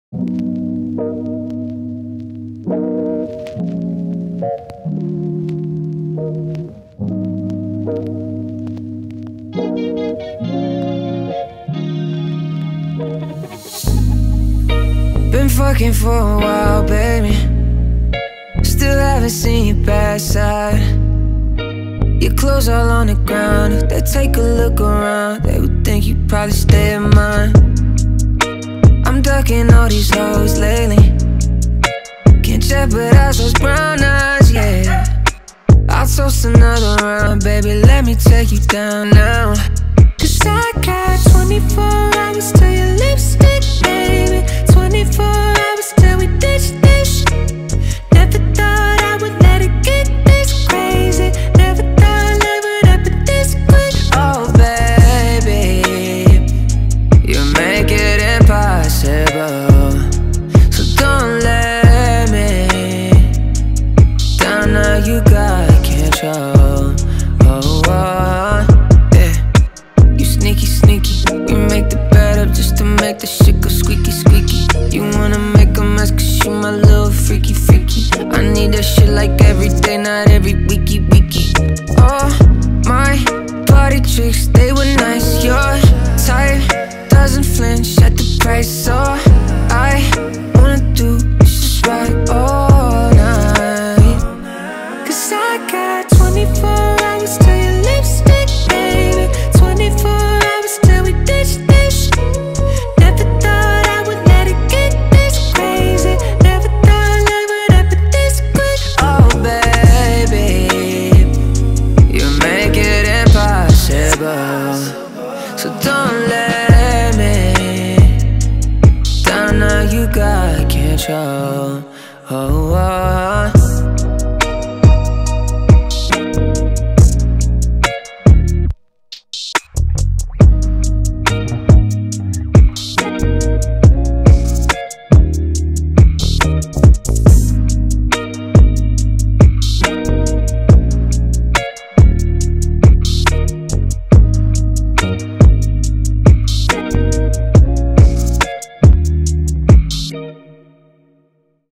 Been fucking for a while, baby. Still haven't seen your bad side. Your clothes all on the ground. If they take a look around, they would think you'd probably stay in mine. I'm ducking all these hoes lately. Can't jeopardize those brown eyes, yeah. I'll toast another round, baby, let me take you down now. Cause I got 24 hours till your lipstick, baby. 24 hours till we ditch this. Never thought I would let it get this crazy. Never thought love would happen this quick. Oh baby, you make it impossible. So don't let me down, now you got control. Oh, oh, yeah. You sneaky, sneaky. You make the bed up just to make the shit go squeaky, squeaky. You wanna make a mess cause you my little freaky, freaky. I need that shit like every day, not every weeky, weeky. Oh, my party tricks, they were nice. Your type doesn't flinch at the price. So I wanna do is just right all night. Cause I got 24 hours till your lipstick, baby. 24 hours till we ditch this. Never thought I would let it get this crazy. Never thought love would happen this quick. Oh baby, you make it impossible. So don't let me down, now you got control. Oh, oh.